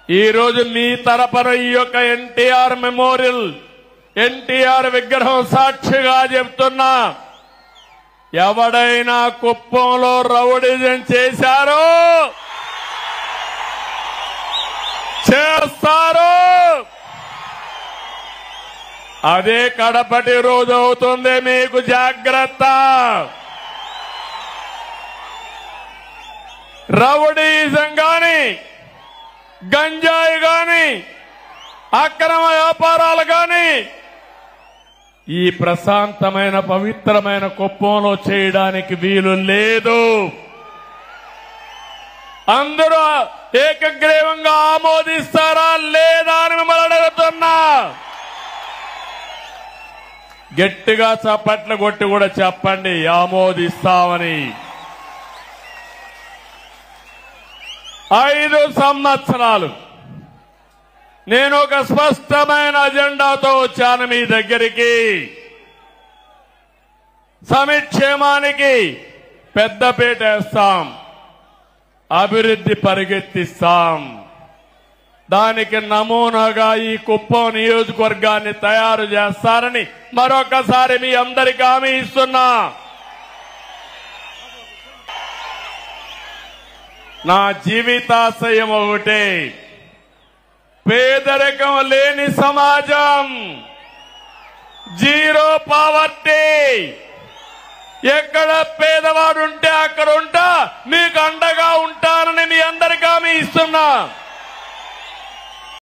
ఈ రోజు మీ తరపున ఈ యొక్క ఎన్టీఆర్ మెమోరియల్ ఎన్టీఆర్ విగ్రహం సాక్షిగా చెప్తున్నా, ఎవడైనా కుప్పంలో రౌడిజం చేశారో చేస్తారు, అదే కడపటి రోజు అవుతుంది. మీకు జాగ్రత్త. రౌడీజం గాని, గంజాయి గాని, అక్రమ వ్యాపారాలు గాని ఈ ప్రశాంతమైన పవిత్రమైన కుప్పంలో చేయడానికి వీలు లేదు. అందరూ ఏకగ్రీవంగా ఆమోదిస్తారా లేదా అని మిమ్మల్ని అడుగుతున్నా. గట్టిగా చప్పట్లు కొట్టి కూడా చెప్పండి ఆమోదిస్తామని. 5 సంవత్సరాలు నేను ఒక స్పష్టమైన అజెండాతో వచ్చాను మీ దగ్గరికి. సంక్షేమానికి పెద్దపీట వేస్తాం, అభివృద్ధి పరిగెత్తిస్తాం. దానికి నమూనాగా ఈ కుప్పం నియోజకవర్గాన్ని తయారు చేస్తారని మరొకసారి మీ అందరికీ హామీ ఇస్తున్నా. నా జీవితాశయం ఒకటే, పేదరికం లేని సమాజం, జీరో పావర్టీ. ఎక్కడ పేదవాడు ఉంటే అక్కడ ఉంటా, మీకు అండగా ఉంటానని మీ అందరికీ హామీ ఇస్తున్నా.